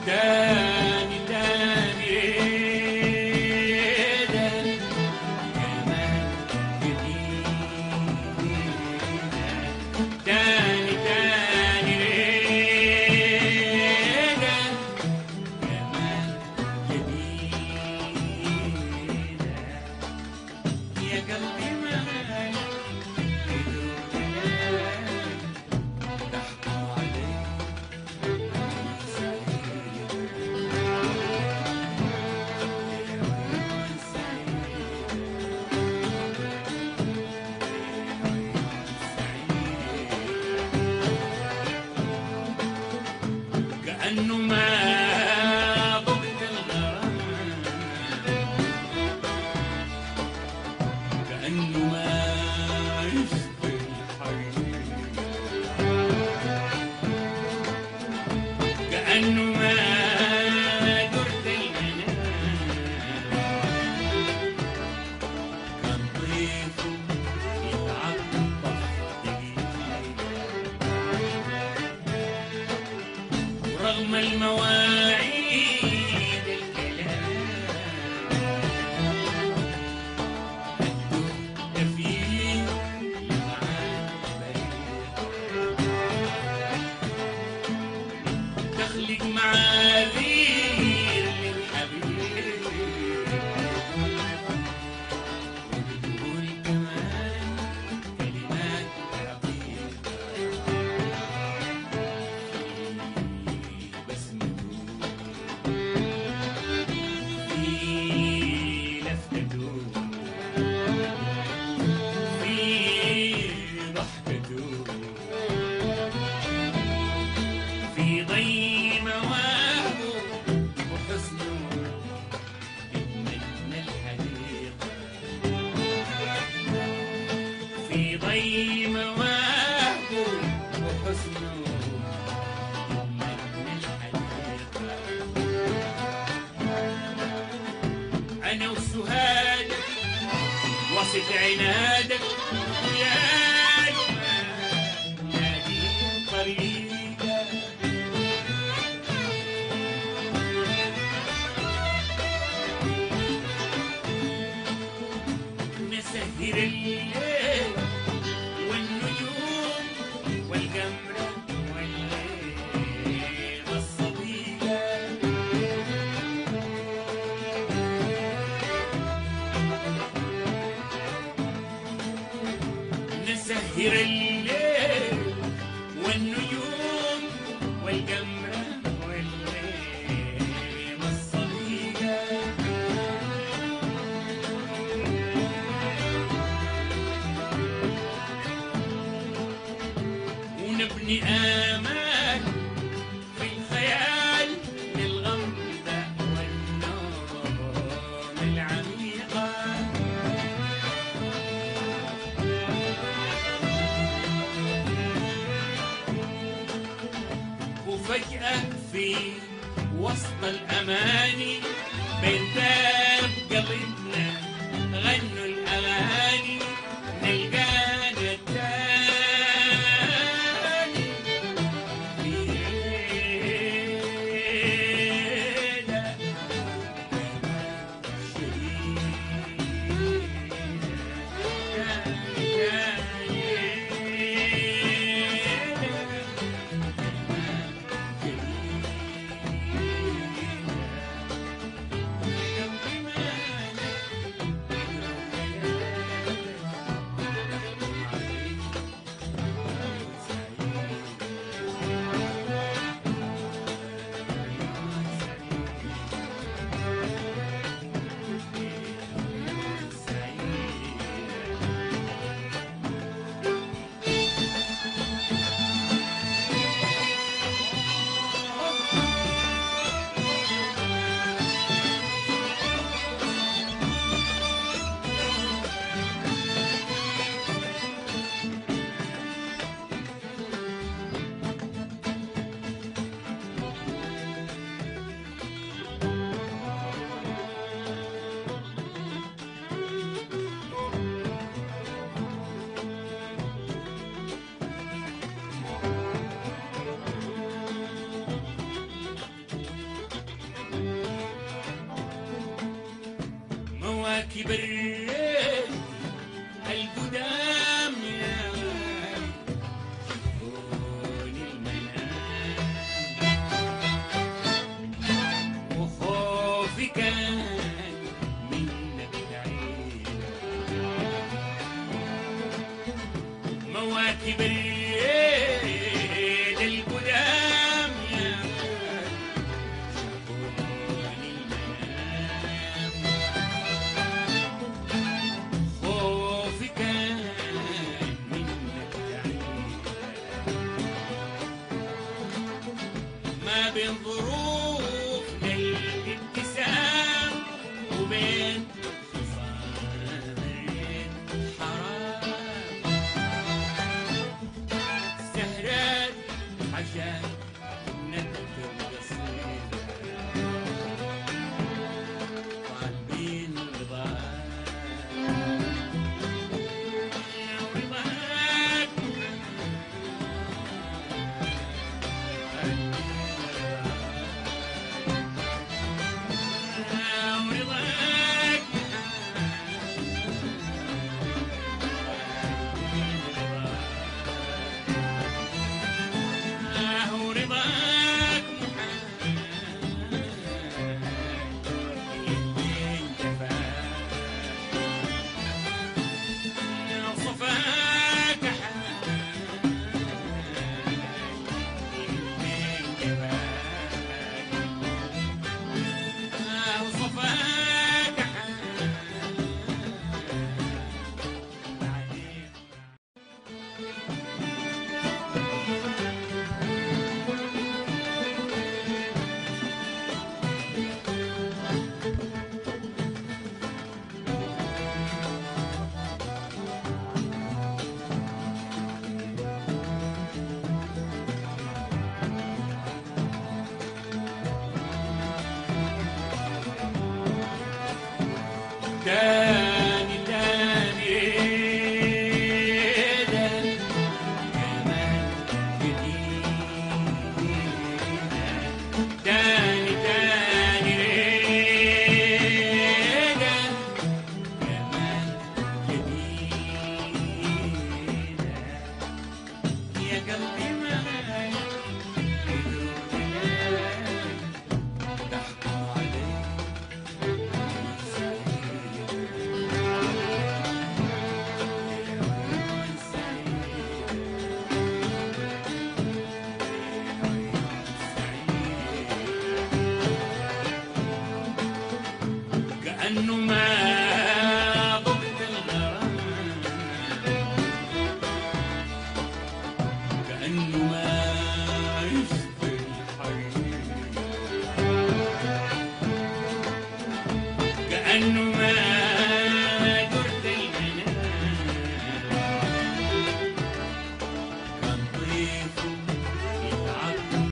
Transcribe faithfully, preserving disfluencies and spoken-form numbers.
تاني تاني ليلة كمان جديدة تاني تاني ليلة كمان جديدة يا قلبي مالك تحكم عليك كأنه ما ضبط الغرام كأنه ما يشبه الحقيقة كأنه ما درت المنام كان ضيفه يتعطف دقيقة ورغم المواعيد الكلام الدنيا فيه المعاني بريئة تخلق معاذير للحبيب وبتقول كمان كلمات عقيدة بسمته في لفتته في ضحكته في ضي مواهبه وحسنه يتمنى الحديقة في ضي مواهبه وحسنه يتمنى الحديقة أنا وسهادك وسط عنادك يا أجمل نادي طريقة نسهر الليل والنجوم والقمر والليل الصديقة نسهر الليل والنجوم والقمر والليل الصديقة ونبني آمال في الخيال للغمضة والنوم العميقة وفجأة في وسط الأماني بين باب قلبنا غنوا الأغاني نلقانا التاني في ليلة مواكب الريح القدام يا شوفوني المنام وخوفي كان منك تعيد مواكب الريح القدام يا شوفوني المنام خوفي كان منك تعيد ما بين ظروفنا الابتسام وبين خصام حرام سهرات عشان نذكر قصيدة طالبين رضاك رضاك ورضاك ورضاك صفاك وصفاك ده